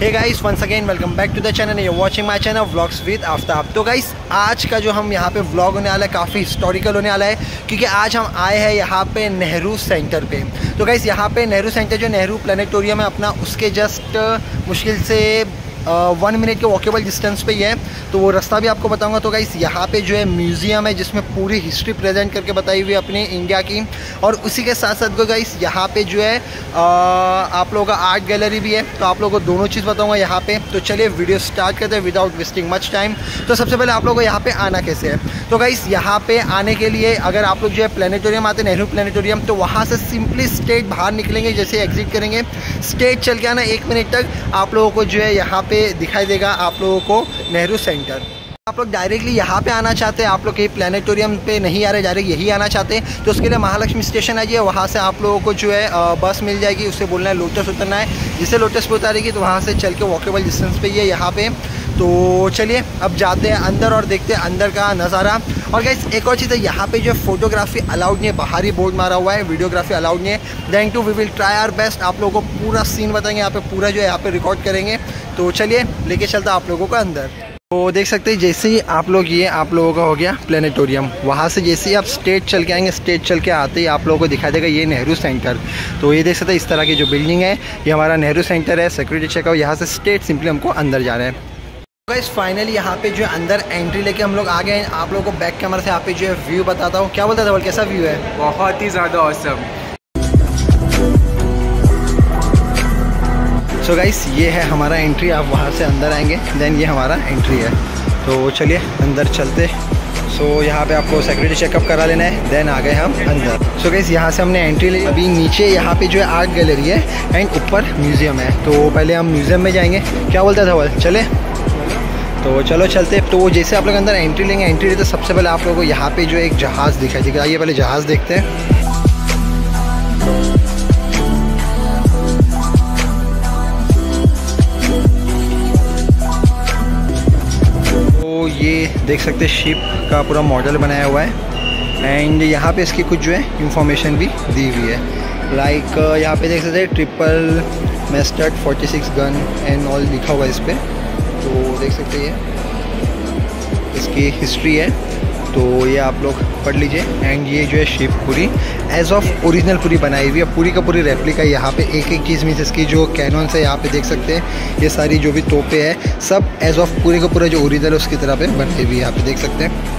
Hey guys, once again welcome back to the channel. You watching my channel vlogs with Aftab. तो guys, आज का जो हम यहाँ पे व्लॉग होने वाला है काफ़ी हिस्टोरिकल होने वाला है, क्योंकि आज हम आए हैं यहाँ पे नेहरू सेंटर पे। तो गाइस, यहाँ पे नेहरू सेंटर जो नेहरू प्लानिटोरियम है अपना, उसके जस्ट मुश्किल से 1 मिनट के वॉकेबल डिस्टेंस पे ही है। तो वो रास्ता भी आपको बताऊंगा। तो गाइस, यहाँ पे जो है म्यूज़ियम है जिसमें पूरी हिस्ट्री प्रेजेंट करके बताई हुई है अपनी इंडिया की, और उसी के साथ साथ गाइस यहाँ पे जो है आप लोगों का आर्ट गैलरी भी है। तो आप लोगों को दोनों चीज़ बताऊंगा यहाँ पे। तो चलिए वीडियो स्टार्ट करते हैं विदाउट वेस्टिंग मच टाइम। तो सबसे पहले आप लोगों को यहाँ पे आना कैसे है। तो गाइस, यहाँ पे आने के लिए अगर आप लोग जो है प्लानिटोरियम आते हैं, नेहरू प्लानिटोरियम, तो वहाँ से सिंपली स्ट्रेट बाहर निकलेंगे। जैसे एग्जिट करेंगे स्ट्रेट चल के आना 1 मिनट तक, आप लोगों को जो है यहाँ पे दिखाई देगा आप लोगों को नेहरू सेंटर। आप लोग डायरेक्टली यहाँ पे आना चाहते हैं, आप लोग कहीं प्लानिटोरियम पे नहीं आ रहे, डायरेक्ट यही आना चाहते हैं, तो उसके लिए महालक्ष्मी स्टेशन आ जाइए। वहाँ से आप लोगों को जो है बस मिल जाएगी। उससे बोलना है लोटस उतरना है, जिससे लोटस पे उतारेगी तो वहाँ से चल के वॉकेबल डिस्टेंस पे ही है यहाँ पे। तो चलिए अब जाते हैं अंदर और देखते हैं अंदर का नज़ारा। और गाइस, एक और चीज़ है, यहाँ पे जो है फोटोग्राफी अलाउड नहीं है, बाहर ही बोर्ड मारा हुआ है, वीडियोग्राफी अलाउड नहीं है। Then too we will try our best, आप लोगों को पूरा सीन बताएंगे यहाँ पे, पूरा जो है यहाँ पे रिकॉर्ड करेंगे। तो चलिए लेके चलते हैं आप लोगों को अंदर। तो देख सकते हैं जैसे ही आप लोग, ये आप लोगों का हो गया प्लानिटोरियम। वहाँ से जैसे ही आप स्ट्रेट चल के आएंगे, स्ट्रेट चल के आते ही आप लोगों को दिखाई देगा ये नेहरू सेंटर। तो ये देख सकते हैं इस तरह की जो बिल्डिंग है, ये हमारा नेहरू सेंटर है। सिक्योरिटी चेक आउट, यहाँ से स्ट्रेट सिंपली हमको अंदर जाना है। गाइस, फाइनली यहाँ पे जो है अंदर एंट्री लेके हम लोग आ गए हैं। आप लोगों को बैक कैमरा से यहाँ पे जो है व्यू बताता हूँ। क्या बोलता था, कैसा व्यू है? बहुत ही ज़्यादा ऑसम। सो गाइस, ये है हमारा एंट्री। आप वहाँ से अंदर आएंगे, देन ये हमारा एंट्री है। तो चलिए अंदर चलते। सो यहाँ पे आपको सिक्योरिटी चेकअप करा लेना है, देन आ गए हम अंदर। सो गाइस, यहाँ से हमने एंट्री ली। अभी नीचे यहाँ पे जो है आर्ट गैलरी है एंड ऊपर म्यूज़ियम है। तो पहले हम म्यूज़ियम में जाएंगे। क्या बोलता था वो, चले? तो चलो चलते। तो जैसे आप लोग अंदर एंट्री लेंगे, एंट्री लेते सबसे पहले आप लोगों को यहाँ पे जो एक जहाज़ दिखाई देगा। आइए पहले जहाज़ देखते हैं। तो ये देख सकते हैं शिप का पूरा मॉडल बनाया हुआ है, एंड यहाँ पे इसकी कुछ जो है इंफॉर्मेशन भी दी हुई है। लाइक यहाँ पे देख सकते हैं triple mastered 46 gun and all लिखा हुआ है इस पर। तो देख सकते हैं ये इसकी हिस्ट्री है, तो ये आप लोग पढ़ लीजिए। एंड ये जो है शिप पूरी एज ऑफ ओरिजिनल पूरी बनाई हुई है, पूरी का पूरी रेप्लिका। यहाँ पे एक एक चीज़ मीन्स इसकी जो कैनॉन्स है यहाँ पे देख सकते हैं, ये सारी जो भी तोपें हैं सब एज ऑफ पूरे का पूरा जो ओरिजिनल है उसकी तरह पे बनाई हुई है, यहाँ पे देख सकते हैं।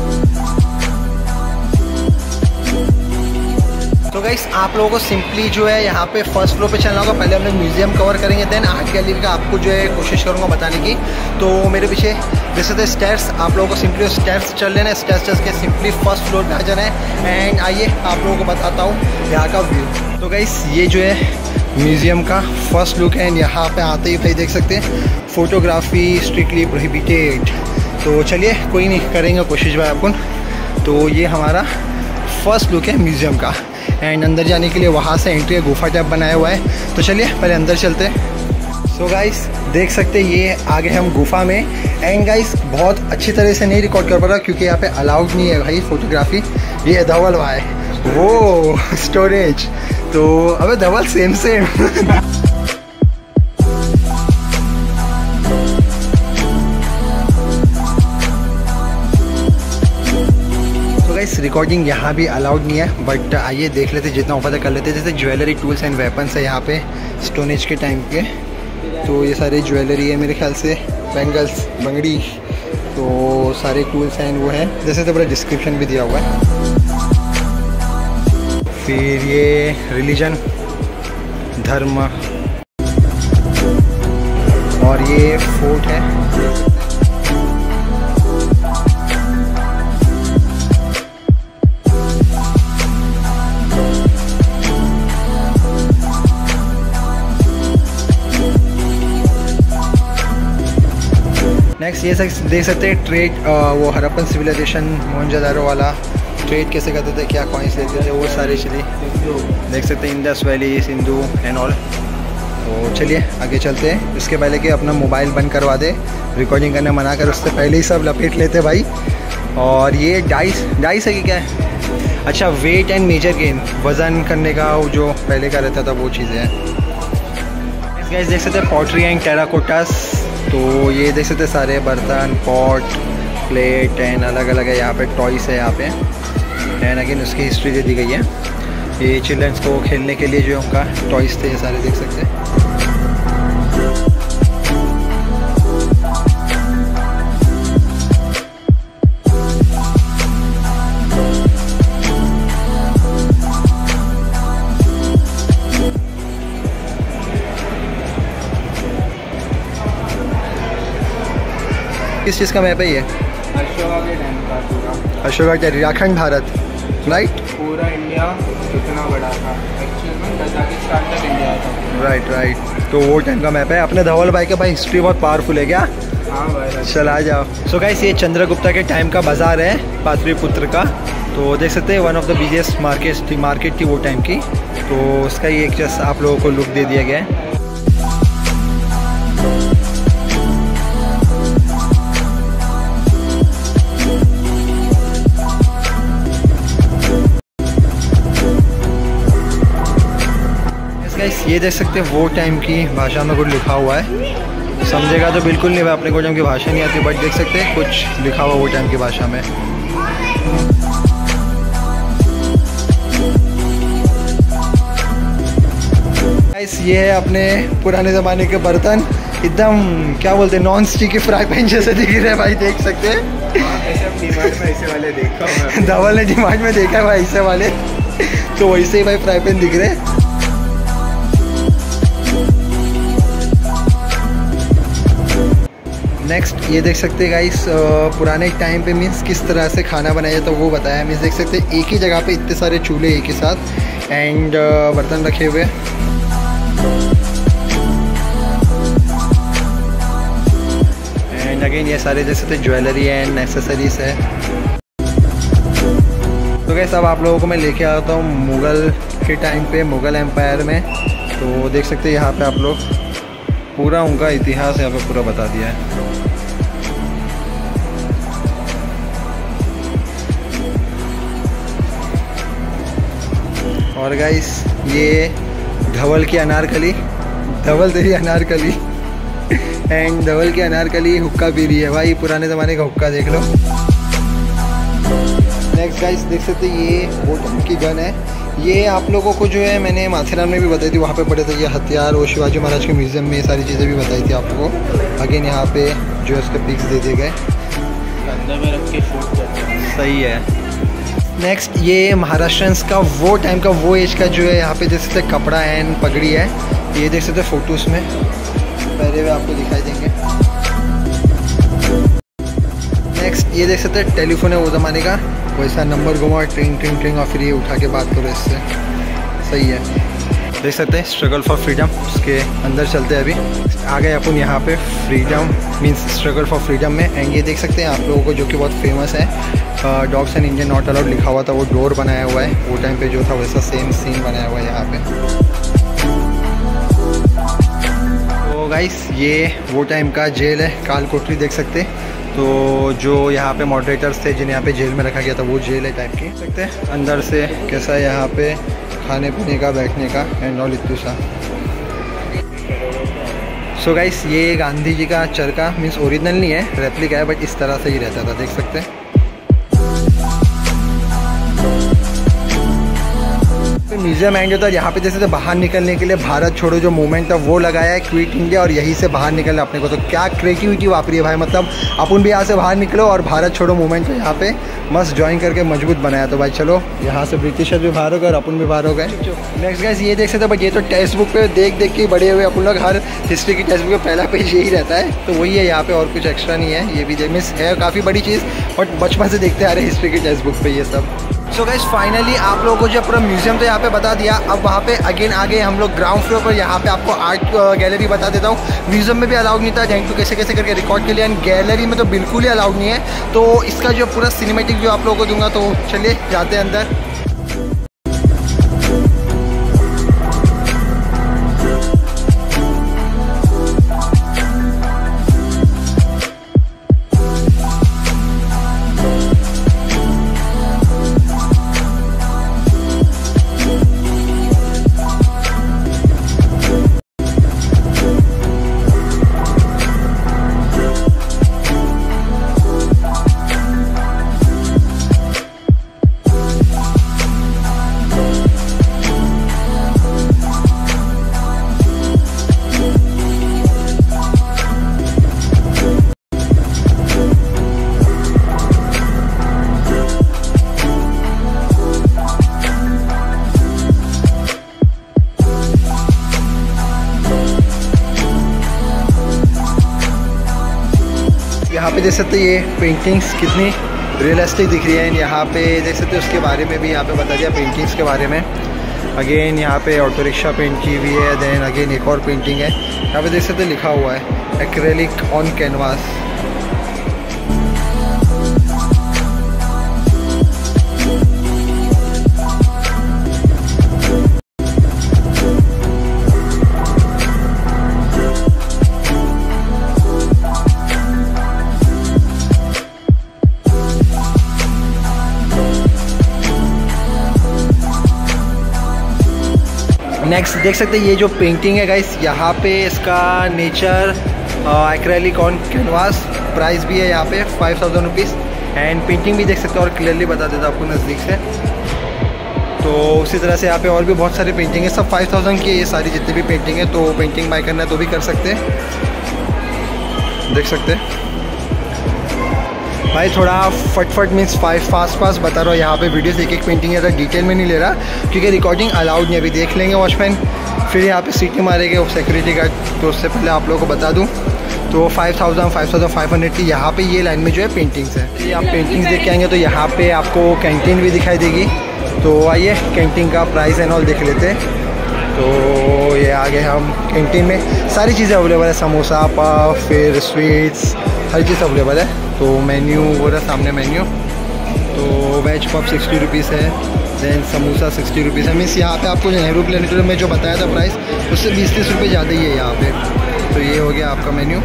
तो गाइस, आप लोगों को सिंपली जो है यहाँ पे फर्स्ट फ्लोर पे चलना होगा। पहले हम लोग म्यूज़ियम कवर करेंगे, देन आर्ट गैलरी का आपको जो है कोशिश करूँगा बताने की। तो मेरे पीछे जैसे थे स्टेयर्स, आप लोगों को सिंपली स्टेयर्स चल लेना है। स्टेयर्स चल के सिंपली फर्स्ट फ्लोर पे आ जाना है। एंड आइए आप लोगों को बताता हूँ यहाँ का व्यू। तो गाइस, ये जो है म्यूज़ियम का फर्स्ट लुक है। एंड यहाँ पे आते ही भाई देख सकते हैं फोटोग्राफी स्ट्रिक्टली प्रोहिबिटेड। तो चलिए कोई नहीं, करेंगे कोशिश भाई अपन। तो ये हमारा फर्स्ट लुक है म्यूज़ियम का। एंड अंदर जाने के लिए वहाँ से एंट्री है, गुफा टाइप बनाया हुआ है। तो चलिए पहले अंदर चलते हैं। सो गाइस, देख सकते हैं ये आगे हम गुफा में। एंड गाइस, बहुत अच्छी तरह से नहीं रिकॉर्ड कर पा रहा क्योंकि यहाँ पे अलाउड नहीं है भाई फोटोग्राफी। ये धवल हुआ है वो स्टोरेज। तो अबे धवल सेम सेम रिकॉर्डिंग यहाँ भी अलाउड नहीं है, बट आइए देख लेते जितना ऊपर तक कर लेते। जैसे ज्वेलरी, टूल्स एंड वेपन्स है यहाँ पे स्टोन एज के टाइम के। तो ये सारे ज्वेलरी है मेरे ख्याल से, बैंगल्स, बंगड़ी, तो सारे टूल्स एंड वो है। जैसे तो पूरा डिस्क्रिप्शन भी दिया हुआ है। फिर ये रिलीजन, धर्म, और ये फोर्ट है। नेक्स्ट ये देख सकते हैं ट्रेड, वो हड़प्पन सिविलाइजेशन, मोहनजोदारो वाला ट्रेड कैसे करते थे, क्या कॉइन्स लेते थे, वो सारे चलिए देख सकते हैं। Indus Valley, Sindhu and all. तो चलिए आगे चलते हैं। इसके पहले कि अपना मोबाइल बंद करवा दे, रिकॉर्डिंग करने मना कर, उससे पहले ही सब लपेट लेते भाई। और ये डाइस है कि क्या है? अच्छा, वेट एंड मेजर गेन, वज़न करने का जो पहले का रहता था वो चीज़ें हैं। गाइस देख सकते हैं पॉटरी एंड टेराकोटास। तो ये देख सकते हैं सारे बर्तन, पॉट, प्लेट एंड अलग अलग है। यहाँ पे टॉयस है यहाँ पे एंड अगेन उसकी हिस्ट्री दे दी गई है। ये चिल्ड्रंस को खेलने के लिए जो उनका टॉयस थे ये सारे देख सकते हैं। किस चीज़ का मैप है ये? अशोका के टाइम का पूरा। अशोका के उत्तराखंड भारत, राइट? पूरा इंडिया इतना बड़ा था एक्चुअल में, कजाकिस्तान तक इंडिया था। राइट। तो वो टाइम का मैप है। अपने धवल भाई का भाई हिस्ट्री बहुत पावरफुल है क्या? हाँ भाई, चल आ जाओ। सो गाइस ये चंद्रगुप्ता के टाइम का बाजार है पाटलिपुत्र का। तो देख सकते हैं one of the biggest market थी वो टाइम की। तो उसका ही एक जस्ट आप लोगों को लुक दे दिया गया है। ये देख सकते हैं वो टाइम की भाषा में कुछ लिखा हुआ है। समझेगा तो बिल्कुल नहीं, अपने को टाइम की भाषा नहीं आती, बट देख सकते हैं कुछ लिखा हुआ वो टाइम की भाषा में। ये है अपने पुराने ज़माने के बर्तन, एकदम क्या बोलते हैं नॉन स्टिकी फ्राई पैन जैसे दिख रहे हैं भाई, देख सकते हैं। ऐसे वाले देखा धवल ने डिमांड में देखा है भाई ऐसे वाले। तो वैसे ही भाई फ्राई पैन दिख रहे हैं। नेक्स्ट ये देख सकते हैं गाइस पुराने टाइम पे मीन्स किस तरह से खाना बनाया जाता है वो बताया। मीन्स देख सकते हैं एक ही जगह पे इतने सारे चूल्हे एक ही साथ एंड बर्तन रखे हुए। एंड अगेन ये सारे देख सकते हैं ज्वेलरी एंड एक्सेसरीज है। तो गाइस अब आप लोगों को मैं लेके आता हूँ मुग़ल के टाइम पे, मुग़ल एम्पायर में। तो देख सकते हैं यहाँ पे आप लोग पूरा उनका इतिहास यहाँ पे पूरा बता दिया है। और गाइस ये धवल की अनारकली, धवल तेरी अनारकली एंड धवल की अनारकली हुक्का पी रही है भाई, पुराने ज़माने का हुक्का देख लो। नेक्स्ट गाइस देख सकते हैं ये वो टाइम की गन है। ये आप लोगों को जो है मैंने माथेरान में भी बताई थी, वहाँ पे पढ़े थे ये हथियार और शिवाजी महाराज के म्यूज़ियम में ये सारी चीज़ें भी बताई थी आप लोगों को। अगेन यहाँ पे जो है उसके पिक्स दे दिए गए, अंदर में रख के शूट करते हैं। सही है। नेक्स्ट ये महाराष्ट्रंस का वो टाइम का वो एज का जो है यहाँ पे देख सकते कपड़ा एंड पगड़ी है। ये देख सकते फोटोज़ में पहले हुए आपको दिखाई देंगे। नेक्स्ट ये देख सकते टेलीफोन है वो ज़माने का, वैसा नंबर घुमा ट्रिंग ट्रिंग ट्रिंग और फिर ये उठा के बात करो इससे, सही है। देख सकते हैं स्ट्रगल फॉर फ्रीडम, उसके अंदर चलते हैं अभी। आ गए अपन यहाँ पे freedom means struggle for freedom में। एंड ये देख सकते हैं आप लोगों को जो कि बहुत फेमस है, dogs and Indian not allowed लिखा हुआ था, वो डोर बनाया हुआ है वो टाइम पे जो था वैसा सेम सीन बनाया हुआ है यहाँ पे। तो गाइस ये वो टाइम का जेल है, काल कोठरी देख सकते हैं। तो जो यहाँ पे मॉडरेटर्स थे जिन्हें यहाँ पे जेल में रखा गया था वो जेल है टाइप की, देख सकते हैं अंदर से कैसा है यहाँ पे खाने पीने का, बैठने का एंड ऑल इतना सा। सो गाइस ये गांधी जी का चरखा मीन्स ओरिजिनल नहीं है, रेप्लिका है, बट इस तरह से ही रहता था, देख सकते हैं। म्यूजियम एंड जो था यहाँ पे जैसे बाहर निकलने के लिए भारत छोड़ो जो मूवमेंट था वो लगाया है, क्विट इंडिया, और यहीं से बाहर निकलना अपने को। तो क्या क्रिएटिविटी वापरी है भाई, मतलब अपन भी यहाँ से बाहर निकलो और भारत छोड़ो मूवमेंट को यहाँ पे मस्त ज्वाइन करके मजबूत बनाया। तो भाई चलो यहाँ से ब्रिटिशर भी बाहर हो गए और अपन भी बाहर हो गए। नेक्स्ट गाइस ये देख सकते हैं, बट ये तो टेक्स्ट बुक पे देख देख के बड़े हुए अपन लोग, हर हिस्ट्री की टेक्स्ट बुक में पहला पेज यही रहता है। तो वही है यहाँ पे, और कुछ एक्स्ट्रा नहीं है। ये भी देख मिस है काफ़ी बड़ी चीज़, बट बचपन से देखते आ रहे हिस्ट्री की टेक्स्ट बुक पे ये सब। सो गाइस फाइनली आप लोगों को जो पूरा म्यूजियम तो यहाँ पे बता दिया। अब वहाँ पे अगेन आगे हम लोग ग्राउंड फ्लोर पर यहाँ पे आपको आर्ट गैलरी बता देता हूँ। म्यूजियम में भी अलाउड नहीं था, जैन टू कैसे कैसे करके रिकॉर्ड के लिए, एंड गैलरी में तो बिल्कुल ही अलाउड नहीं है। तो इसका जो पूरा सिनेमेटिक व्यू आप लोगों को दूंगा, तो चलिए जाते हैं अंदर। यहाँ पे देख सकते हो ये पेंटिंग्स कितनी रियलिस्टिक दिख रही है। यहाँ पे देख सकते हो उसके बारे में भी यहाँ पे बता दिया पेंटिंग्स के बारे में। अगेन यहाँ पे ऑटो रिक्शा पेंट की हुई है। देन अगेन एक और पेंटिंग है, यहाँ पे देख सकते हो लिखा हुआ है एक्रेलिक ऑन कैनवास। नेक्स्ट देख सकते हैं ये जो पेंटिंग है गाइस, यहाँ पे इसका nature acrylic on canvas, price भी है यहाँ पे 5000 रुपीज़। एंड पेंटिंग भी देख सकते हो और क्लियरली बता देता आपको नज़दीक से। तो उसी तरह से यहाँ पे और भी बहुत सारी पेंटिंग है, सब 5000 की है ये सारी जितनी भी पेंटिंग है। तो पेंटिंग बाय करना है तो भी कर सकते हैं, देख सकते हैं भाई। थोड़ा फटफट मीन्स फास्ट बता रहा हूँ यहाँ पे वीडियोस, एक एक पेंटिंग ज़्यादा डिटेल में नहीं ले रहा क्योंकि रिकॉर्डिंग अलाउड नहीं। अभी देख लेंगे वॉचमैन, फिर यहाँ पे सीटी मारेंगे वो सिक्योरिटी गार्ड। तो उससे पहले आप लोगों को बता दूँ तो 5500 की यहाँ पे ये लाइन में जो है पेंटिंग्स है। ये आप पेंटिंग्स देख के आएंगे तो यहाँ पे आपको कैंटीन भी दिखाई देगी। तो आइए कैंटीन का प्राइस एंड ऑल देख लेते हैं। तो ये आगे हम कैंटीन में सारी चीज़ें अवेलेबल है, समोसा पफ फिर स्वीट्स हर चीज़ अवेलेबल है। तो मेन्यू वो रहा सामने मेन्यू। तो वेज पफ 60 रुपीज़ है, देन समोसा 60 रुपीज़ है। मीन्स यहाँ पे आपको नेहरू प्लेनेटोरियम में जो बताया था प्राइस उससे 20-30 रुपये ज़्यादा ही है यहाँ पे। तो ये हो गया आपका मेन्यू।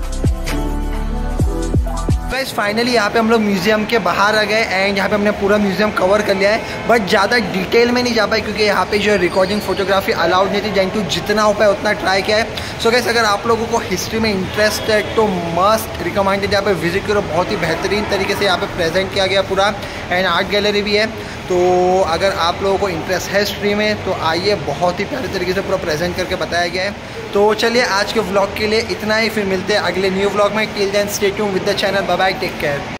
गाइस फाइनली यहाँ पे हम लोग म्यूज़ियम के बाहर आ गए एंड यहाँ पे हमने पूरा म्यूज़ियम कवर कर लिया है, बट ज़्यादा डिटेल में नहीं जा पाए क्योंकि यहाँ पे जो रिकॉर्डिंग फोटोग्राफी अलाउड नहीं थी। जैन जितना हो पाए उतना ट्राई किया है। सो गाइस अगर आप लोगों को हिस्ट्री में इंटरेस्ट है तो मस्ट रिकमेंडेड यहाँ पे विजिट करो। बहुत ही बेहतरीन तरीके से यहाँ पे प्रेजेंट किया गया पूरा, एंड आर्ट गैलरी भी है। तो अगर आप लोगों को इंटरेस्ट है हिस्ट्री में तो आइए, बहुत ही प्यारे तरीके से पूरा प्रेजेंट करके बताया गया है। तो चलिए आज के व्लॉग के लिए इतना ही, फिर मिलते हैं अगले न्यू व्लॉग में। Till then stay tuned with the channel. Bye bye, take care.